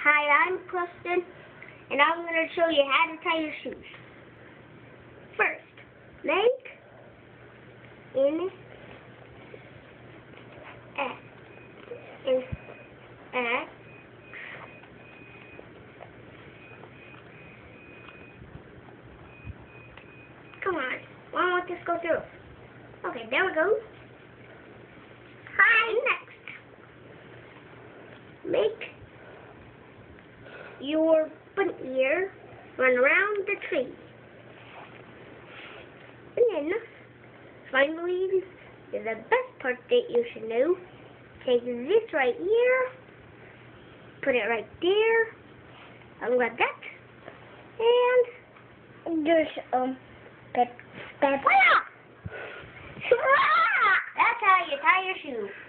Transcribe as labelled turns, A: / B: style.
A: Hi, I'm Preston, and I'm going to show you how to tie your shoes. First, make an X. Come on, why won't this go through? Okay, there we go. Hi, next. Make your bunny ear run around the tree. And then, finally, the best part that you should know, take this right here, put it right there, and like that, and just, that's how you tie your shoe.